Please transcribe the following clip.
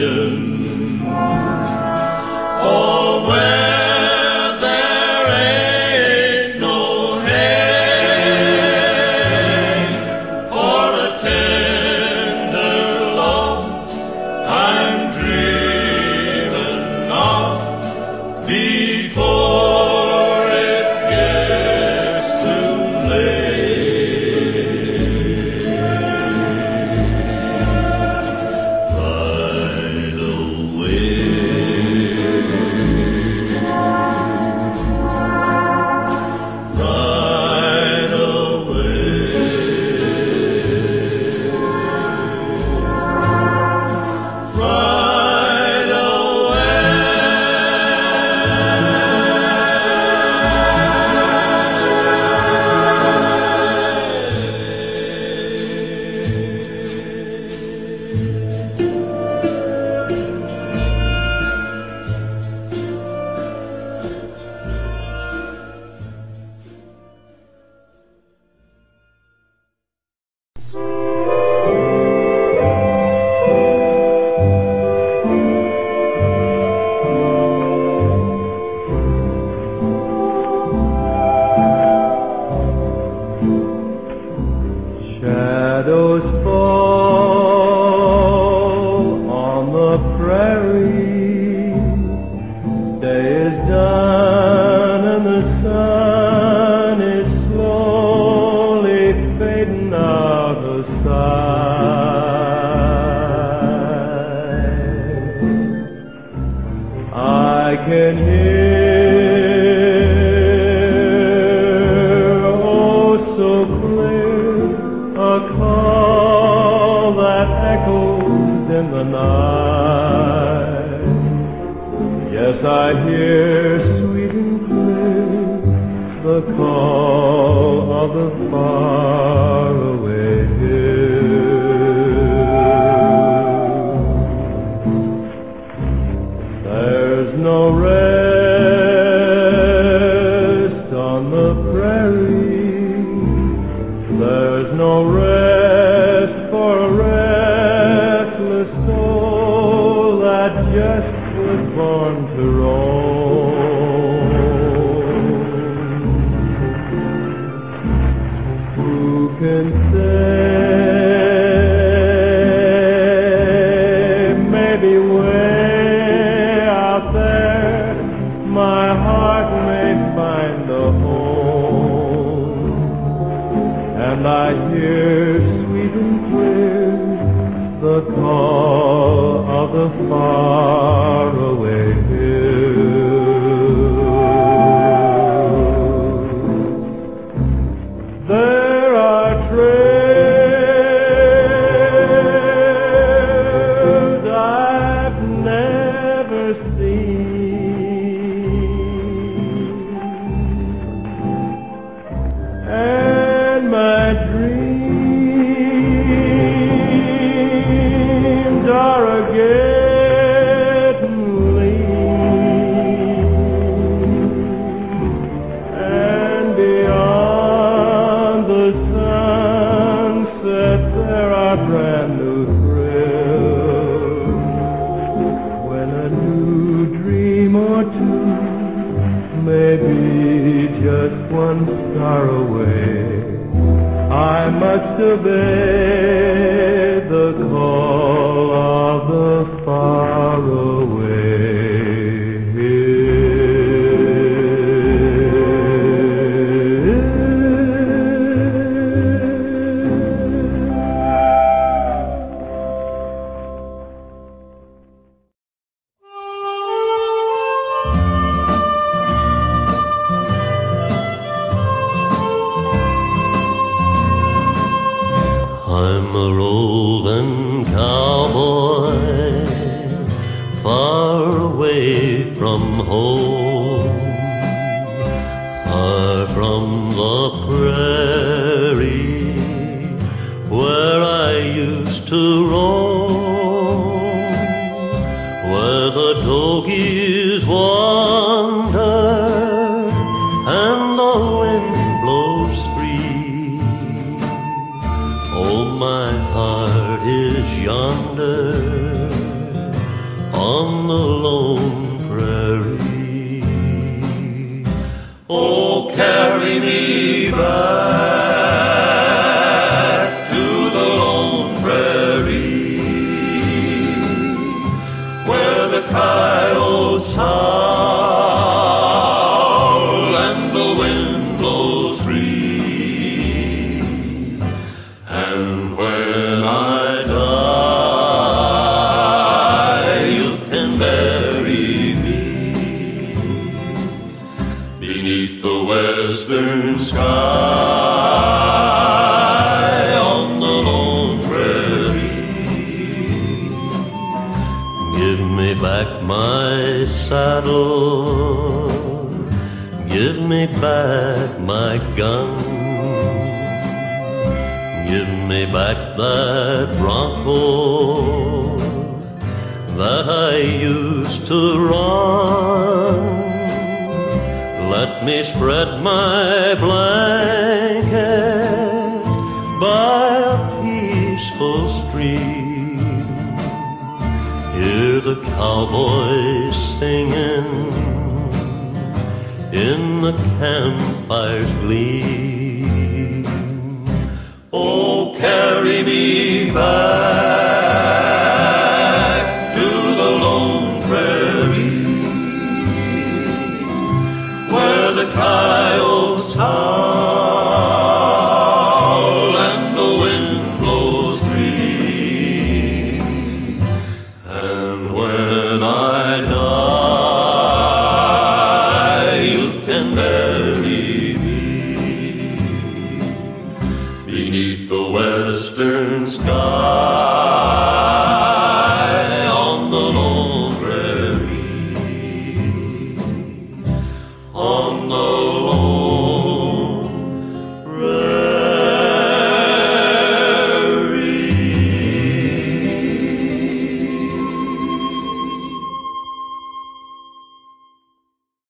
station. For where there ain't no hay, for a tender love I'm dreaming of before it gets too late. Right away, right away, right Shadows fall on the prairie. Day is done and the sun is slowly fading out of sight. I can hear, oh so clear, a call that echoes in the night. Yes, I hear sweet and clear the call of the faraway hill. There's no rest on the prairie. There's no rest for a restless soul that just was born to roam. Who can say, maybe way out there my heart may find a home. And I hear sweet and clear the call of the faraway hill. There are trails I've never seen, and my dreams are a-getting lean, and beyond the sunset there are brand new thrills, when a new dream or two may be just one star away. I must obey the call of the faraway I'm a roving cowboy, far away from home, far from the prairie where I used to roam, where the doggies wander and the wind blows free. Oh, my heart is yonder on the lone prairie. Oh, carry me back to the lone prairie, where the coyotes howl and the wind blows free. And when I die, you can bury me beneath the western sky on the lone prairie. Give me back my saddle, give me back my gun, give me back that bronco that I used to run. Let me spread my blanket by a peaceful stream, hear the cowboys singing in the campfire's gleam. Oh, carry me back to the lone prairie, where the coyotes howl and the wind blows free. And when I die, you can bury me beneath the western sky